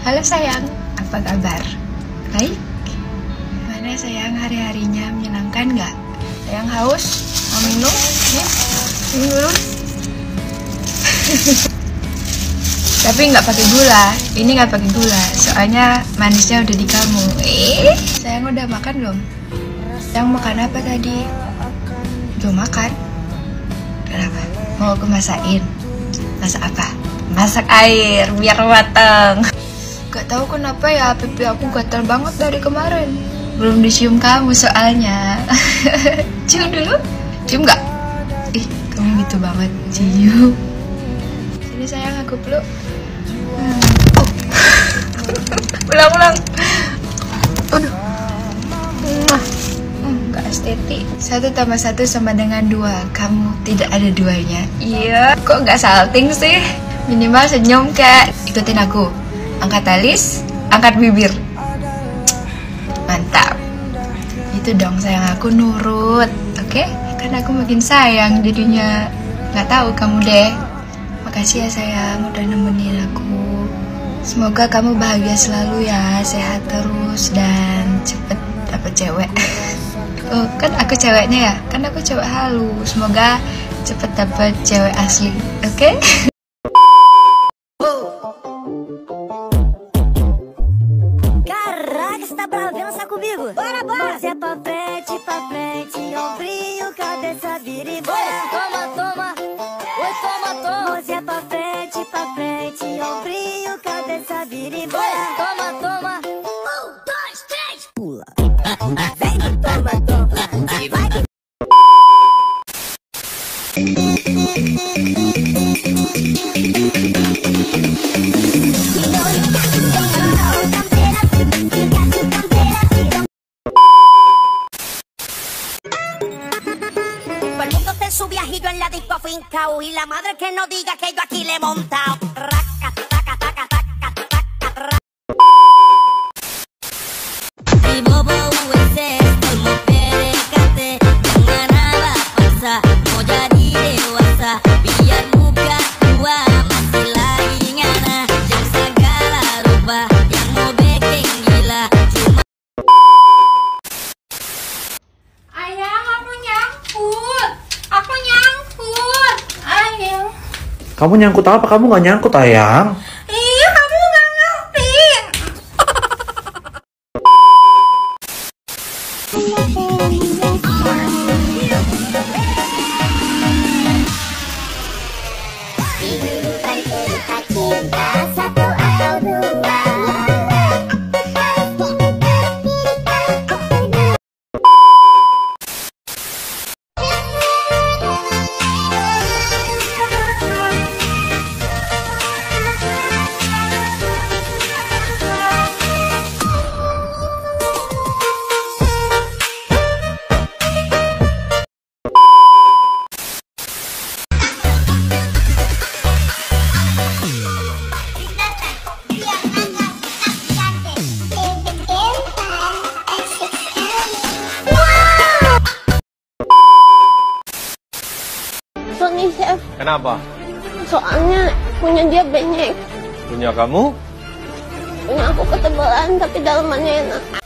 Halo sayang, apa kabar? Baik? Mana sayang, hari-harinya menyenangkan nggak? Sayang haus? Mau minum? Ya? Minum dulu. Tapi nggak pakai gula. Ini nggak pakai gula, soalnya manisnya udah di kamu. Sayang udah makan belum? Sayang makan apa tadi? Belum makan? Kenapa? Mau aku masakin? Masak apa? Masak air biar mateng. Gak tahu kenapa ya, pipi aku gatal banget dari kemarin. Belum dicium kamu soalnya. Cium dulu. Cium gak? Ih, kamu gitu banget. Cium. Sini sayang, aku peluk. Oh. Ulang-ulang. Aduh. Gak estetik. 1 tambah 1 sama dengan 2. Kamu tidak ada duanya. Iya. Kok gak salting sih? Minimal senyum kak. Ikutin aku. Angkat alis, angkat bibir. Mantap. Itu dong sayang, aku nurut. Oke? Kan aku makin sayang jadinya. Gak tahu kamu deh. Makasih ya sayang udah nemenin aku. Semoga kamu bahagia selalu ya, sehat terus dan cepet dapet cewek. Oh, kan aku ceweknya ya? Kan aku cewek halu. Semoga cepet dapet cewek asli. Oke? Comigo, bora, bora! Você pra frente, ombrinho, cabeça, vira e bora! Toma, toma! Oi, toma, toma! Você pra frente, ombrinho, cabeça, vira e bora! Toma, toma! 1, 2, 3, pula! Vem, toma, toma! Vai que... Su viajillo en la disco fincao y la madre que no diga que yo aquí le he montado. Raca, taca, taca, taca, taca, raca. Y bobo USA, como perecate, ganaba pasa, moyari de wasa, biar muka dua masih lagi ngana, yang segala rupa, yang mau bikin gila, cuma. Ayang, aku nyangkut. Aku nyangkut, Ayang. Kamu nyangkut apa? Kamu nggak nyangkut, Ayang. Iya, kamu nggak ngerti. Nih chef, Kenapa? soalnya punya dia banyak, Punya kamu? punya aku ketebalan tapi dalamannya enak.